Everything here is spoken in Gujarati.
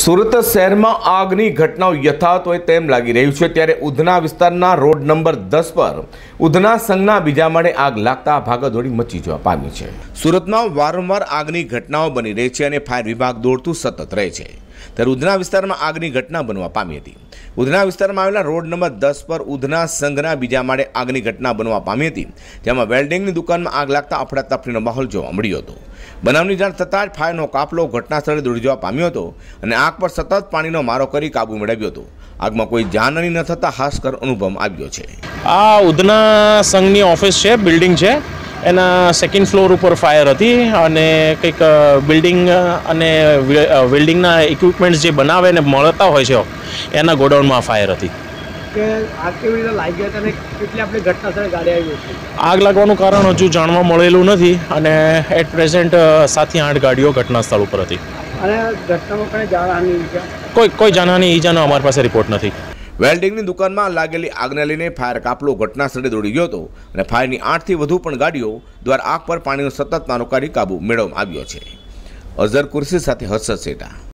સુરત શહેરમાં આગની ઘટનાઓ યથાવત હોય તેમ લાગી રહ્યું છે ત્યારે ઉધના વિસ્તારના રોડ નંબર 10 પર ઉધના સંઘના બીજા માળે આગ લાગતા ભાગદોડી મચી જવા પામી છે। સુરતમાં વારંવાર આગની ઘટનાઓ બની રહી છે અને ફાયર વિભાગ દોડતું સતત રહે છે ત્યારે ઉધના વિસ્તારમાં આગની ઘટના બનવા પામી હતી। ઉધના વિસ્તારમાં આવેલા રોડ નંબર 10 પર ઉધના સંઘના બીજા માળે આગની ઘટના બનવા પામી હતી। તેમાં વેલ્ડિંગની દુકાનમાં આગ લાગતા અફડાતફડીનો માહોલ જોવા મળ્યો હતો। બનાવની જાણ થતાં જ ફાયરનો કાફલો ઘટના સ્થળે દોડી જવા પામ્યો હતો અને આગ પર સતત પાણીનો મારો કરી કાબુ મેળવ્યો હતો। આગમાં કોઈ જાનહાની ન થતાં હાશકર અનુભવ આવ્યો છે। આ ઉધના સંઘની ઓફિસ છે, બિલ્ડિંગ છે, એના સેકન્ડ ફ્લોર ઉપર ફાયર હતી અને કંઈક બિલ્ડિંગ અને વેલ્ડિંગના ઇક્વિપમેન્ટ્સ જે બનાવે ને મળતા હોય છે એના ગોડાઉનમાં ફાયર હતી। કે આગ કેવી રીતે લાગી હતી અને કેટલી આપણે ઘટના સ્થળે ગાડી આવી હતી? આગ લાગવાનું કારણ હજુ જાણવા મળેલું નથી અને એટ પ્રેઝન્ટ 7 થી 8 ગાડીઓ ઘટના સ્થળ ઉપર હતી અને ઘટનામાં કોઈ જાનહાની કોઈ જાનહાની ઈજાનો અમારી પાસે રિપોર્ટ નથી। વેલ્ડિંગની દુકાનમાં લાગેલી આગને લઈને ફાયર કાફલો ઘટના સ્થળે દોડી ગયો હતો અને ફાયરની 8 થી વધુ પણ ગાડીઓ દ્વારા આગ પર પાણીનો સતત મારો કરી કાબુ મેળવવામાં આવ્યો છે। અઝર કુર્સી સાથે હર્ષદ સેટા।